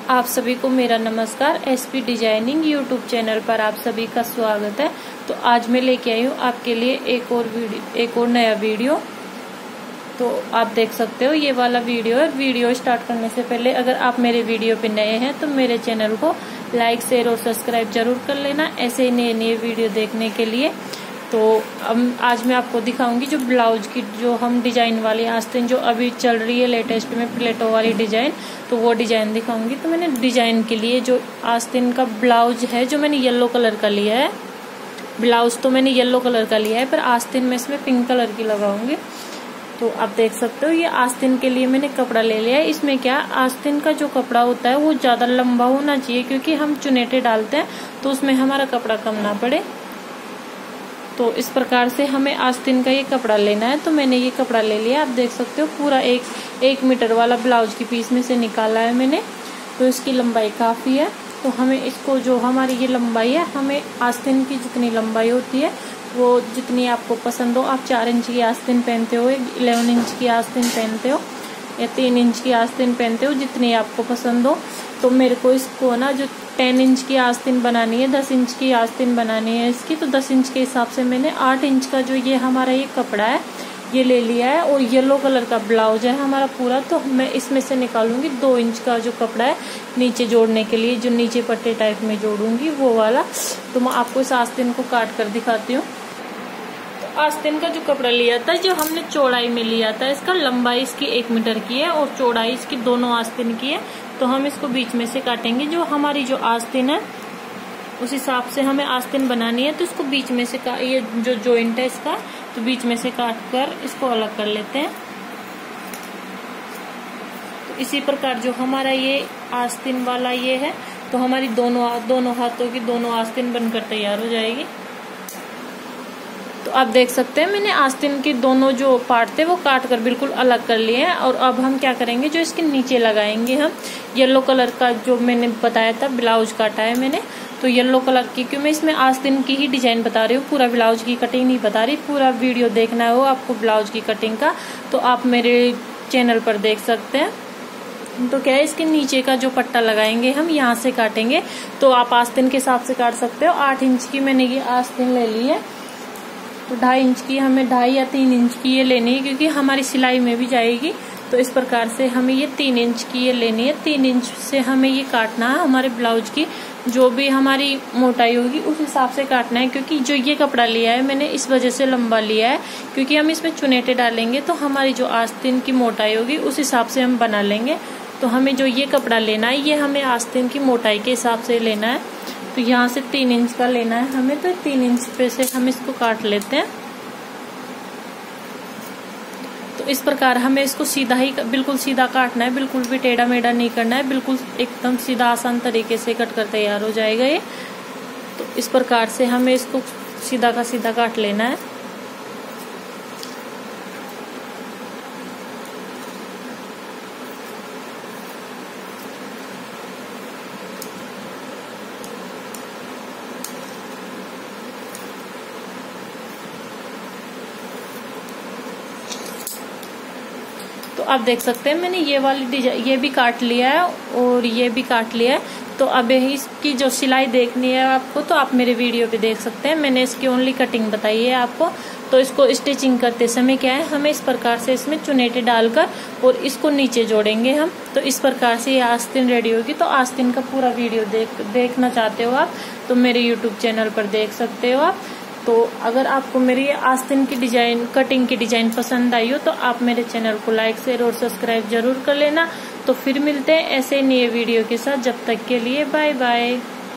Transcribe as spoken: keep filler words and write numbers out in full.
आप सभी को मेरा नमस्कार। एसपी डिजाइनिंग यूट्यूब चैनल पर आप सभी का स्वागत है। तो आज मैं लेके आई हूँ आपके लिए एक और वीडियो एक और नया वीडियो। तो आप देख सकते हो ये वाला वीडियो है। वीडियो स्टार्ट करने से पहले अगर आप मेरे वीडियो पे नए हैं तो मेरे चैनल को लाइक शेयर और सब्सक्राइब जरूर कर लेना, ऐसे ही नए नए वीडियो देखने के लिए। तो अब आज मैं आपको दिखाऊंगी जो ब्लाउज की जो हम डिजाइन वाली आस्तीन जो अभी चल रही है लेटेस्ट में प्लेटो वाली डिजाइन, तो वो डिजाइन दिखाऊंगी। तो मैंने डिजाइन के लिए जो आस्तीन का ब्लाउज है जो मैंने येलो कलर का लिया है, ब्लाउज तो मैंने येलो कलर का लिया है पर आस्तीन में इसमें पिंक कलर की लगाऊंगी। तो आप देख सकते हो ये आस्तीन के लिए मैंने कपड़ा ले लिया है। इसमें क्या आस्तीन का जो कपड़ा होता है वो ज्यादा लंबा होना चाहिए, क्योंकि हम चुनेटे डालते हैं तो उसमें हमारा कपड़ा कम ना पड़े। तो इस प्रकार से हमें आस्तीन का ये कपड़ा लेना है। तो मैंने ये कपड़ा ले लिया, आप देख सकते हो पूरा एक एक मीटर वाला ब्लाउज की पीस में से निकाला है मैंने। तो इसकी लंबाई काफी है। तो हमें इसको जो हमारी ये लंबाई है, हमें आस्तीन की जितनी लंबाई होती है वो जितनी आपको पसंद हो, आप चार इंच की आस्तीन पहनते हो, इलेवन इंच की आस्तीन पहनते हो या तीन इंच की आस्तीन पहनते हो, जितनी आपको पसंद हो। तो मेरे को इसको ना जो टेन इंच की आस्तीन बनानी है, दस इंच की आस्तीन बनानी है इसकी, तो दस इंच के हिसाब से मैंने आठ इंच का जो ये हमारा ये कपड़ा है ये ले लिया है। और येलो कलर का ब्लाउज है हमारा पूरा, तो मैं इसमें से निकालूंगी दो इंच का जो कपड़ा है नीचे जोड़ने के लिए, जो नीचे पट्टे टाइप में जोड़ूंगी वो वाला। तो मैं आपको इस आस्तीन को काट कर दिखाती हूँ। आस्तीन का जो कपड़ा लिया था, जो हमने चौड़ाई में लिया था, इसका लंबाई इसकी एक मीटर की है और चौड़ाई इसकी दोनों आस्तीन की है। तो हम इसको बीच में से काटेंगे। जो हमारी जो आस्तीन है उस हिसाब से हमें आस्तीन बनानी है। तो इसको बीच में से का ये जो जॉइंट है इसका, तो बीच में से काट कर इसको अलग कर लेते हैं। तो इसी प्रकार जो हमारा ये आस्तीन वाला ये है, तो हमारी दोनों दोनों हाथों की दोनों आस्तीन बनकर तैयार हो जाएगी। तो आप देख सकते हैं मैंने आस्तीन की दोनों जो पार्ट थे वो काट कर बिल्कुल अलग कर लिए हैं। और अब हम क्या करेंगे, जो इसके नीचे लगाएंगे हम येलो कलर का जो मैंने बताया था ब्लाउज काटा है मैंने, तो येलो कलर की, क्यों मैं इसमें आस्तीन की ही डिजाइन बता रही हूँ, पूरा ब्लाउज की कटिंग नहीं बता रही। पूरा वीडियो देखना है वो आपको ब्लाउज की कटिंग का, तो आप मेरे चैनल पर देख सकते हैं। तो क्या है, इसके नीचे का जो पट्टा लगाएंगे हम यहाँ से काटेंगे। तो आप आस्तीन के हिसाब से काट सकते हो। आठ इंच की मैंने ये आस्तीन ले ली है, तो ढाई इंच की हमें ढाई या तीन इंच की ये लेनी है, क्योंकि हमारी सिलाई में भी जाएगी। तो इस प्रकार से हमें ये तीन इंच की ये लेनी है। तीन इंच से हमें ये काटना है। हमारे ब्लाउज की जो भी हमारी मोटाई होगी उस हिसाब से काटना है, क्योंकि जो ये कपड़ा लिया है मैंने इस वजह से लंबा लिया है, क्योंकि हम इसमें चुनेटे डालेंगे तो हमारी जो आस्तीन की मोटाई होगी उस हिसाब से हम बना लेंगे। तो हमें जो ये कपड़ा लेना है ये हमें आस्तीन की मोटाई के हिसाब से लेना है। तो यहाँ से तीन इंच का लेना है हमें, तो तीन इंच पे से हम इसको काट लेते हैं। तो इस प्रकार हमें इसको सीधा ही बिल्कुल सीधा काटना है, बिल्कुल भी टेढ़ा मेढ़ा नहीं करना है, बिल्कुल एकदम सीधा आसान तरीके से कट कर तैयार हो जाएगा ये। तो इस प्रकार से हमें इसको सीधा का सीधा काट लेना है। तो आप देख सकते हैं मैंने ये वाली डिजाइन ये भी काट लिया है और ये भी काट लिया है। तो अब इसकी जो सिलाई देखनी है आपको, तो आप मेरे वीडियो पे देख सकते हैं। मैंने इसकी ओनली कटिंग बताई है आपको। तो इसको स्टिचिंग करते समय क्या है, हमें इस प्रकार से इसमें चुनेटे डालकर और इसको नीचे जोड़ेंगे हम। तो इस प्रकार से ये आस्तीन रेडी होगी। तो आस्तीन का पूरा वीडियो देख देखना चाहते हो आप तो मेरे यूट्यूब चैनल पर देख सकते हो आप। तो अगर आपको मेरी आस्तीन की डिजाइन कटिंग की डिजाइन पसंद आई हो तो आप मेरे चैनल को लाइक शेयर और सब्सक्राइब जरूर कर लेना। तो फिर मिलते हैं ऐसे नए वीडियो के साथ। जब तक के लिए बाय बाय।